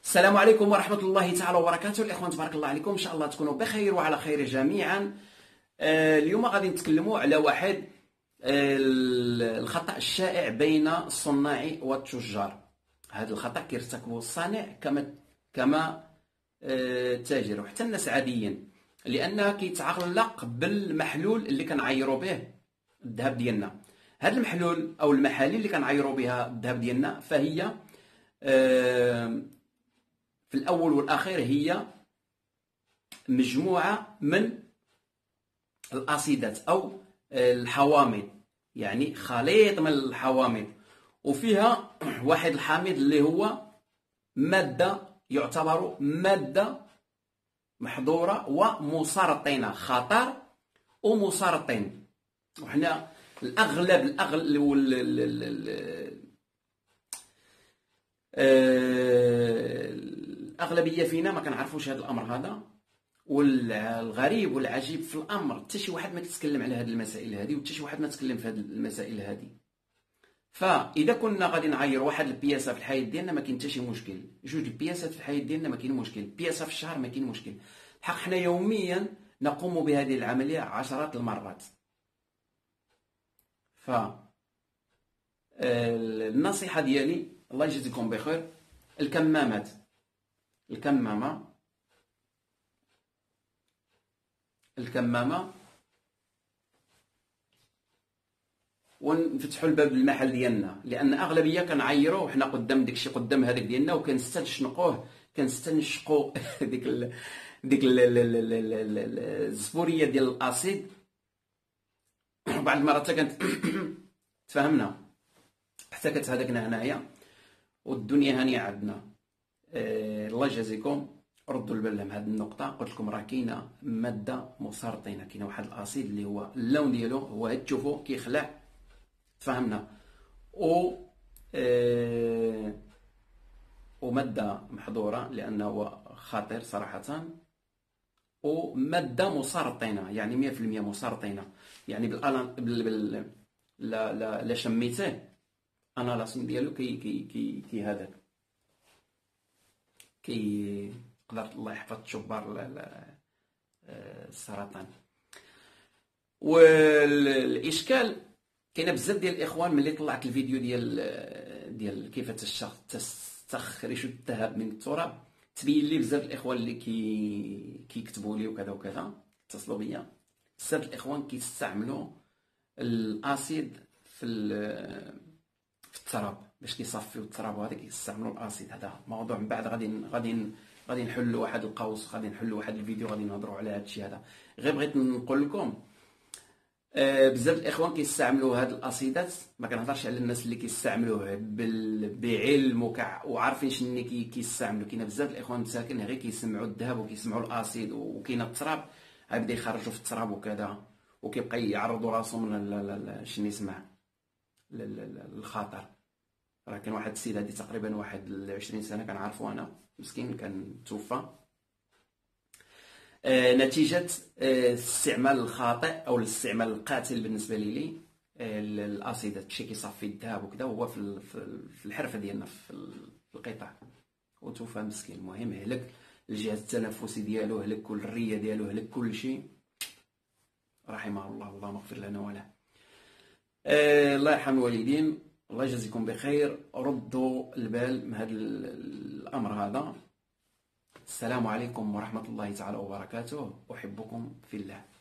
السلام عليكم ورحمة الله تعالى وبركاته. الإخوان تبارك الله عليكم، إن شاء الله تكونوا بخير وعلى خير جميعا. اليوم غادي نتكلموا على واحد الخطأ الشائع بين الصناع والتجار. هذا الخطأ كيرتكبه الصانع كما التاجر وحتى الناس عاديين، لأنه كيتعلق بالمحلول اللي كنعيروا به الذهب ديالنا. هذا المحلول أو المحاليل اللي كنعيروا بها الذهب ديالنا فهي في الأول والأخير هي مجموعة من الأسيدات أو الحوامض، يعني خليط من الحوامض، وفيها واحد الحامض اللي هو مادة يعتبر مادة محظورة ومسرطنة، خطر ومسرطن. وحنا الأغلبية فينا ما كنعرفوش هذا الأمر هذا. والغريب والعجيب في الأمر حتى شي واحد ما كيتكلم على هذه المسائل هذه، وحتى شي واحد ما تكلم في هذه المسائل هذه. فإذا كنا غادي نعاير واحد البياسة في الحياة ديالنا ما كاين حتى شي مشكل، جوج البياسات في الحياة ديالنا ما كاين مشكل، بياسة في الشهر ما كاين مشكل. الحق حنا يوميا نقوم بهذه العملية عشرات المرات. ف النصيحة ديالي الله يجزيكم بخير، الكمامة ونفتحوا الباب للمحل ديالنا، لان اغلبيه كنعيروا وحنا قدام داكشي قدام هذاك ديالنا وكنستنشقوه كنستنشقوا ديك الزبوريه ديال الاسيد. بعض المرات حتى تفهمنا حتى كتهدكنا هنايا والدنيا هانيه عندنا. الله يجازيكم، ردوا البال لهم هذه النقطه. قلت لكم راه كاينه ماده مسرطنه، كاينه واحد الاسيد اللي هو اللون ديالو هو تشوفوا كيخلع، تفهمنا، وماده محظوره لانه خطير صراحه، وماده مسرطنه يعني 100% مسرطنه، يعني لا شميتيه انا لاسم ديالو كي هذاك قدرت الله يحفظ تشبار السرطان. والاشكال كاينه بزاف ديال الاخوان ملي طلعت الفيديو ديال كيف تستخرج الذهب من التراب، تبين لي بزاف الاخوان اللي كيكتبوا لي وكذا وكذا، اتصلوا بيا بزاف الاخوان كيستعملوا الاسيد في التراب باش كيصفيو التراب، وهذا كيستعملوا الاسيد. هذا موضوع من بعد غادي نحلوا واحد القوس، غادي نحلوا واحد الفيديو، غادي نهضروا على هذا الشيء هذا. غير بغيت نقول لكم بزاف الاخوان كيستعملوا هاد الاسيدات، ما كنهضرش على الناس اللي كيستعملوه بعلم وعارفين شنو كيستعملوا. كاين بزاف الاخوان مساكن غير كيسمعوا الذهب وكيسمعوا الاسيد وكاين التراب، غيبدا يخرجوا في التراب وكذا، وكيبقى يعرضوا راسهم شنو يسمع للخطر. راه كان واحد السيد هذه تقريبا واحد 20 سنه كنعرفو انا، مسكين كان توفى نتيجة الاستعمال الخاطئ أو الاستعمال القاتل بالنسبة لي الأسيدات. شي كيصفي الذهب وكذا، هو في الحرفة ديالنا في القطاع، وتوفى مسكين. المهم هلك الجهاز التنفسي ديالو، هلك كل الرية ديالو، هلك كل شيء، رحمه الله، اللهم اغفر لنا وله. الله يرحم الوالدين، الله يجزيكم بخير. ردوا البال من هذا الأمر هذا. السلام عليكم ورحمة الله تعالى وبركاته، أحبكم في الله.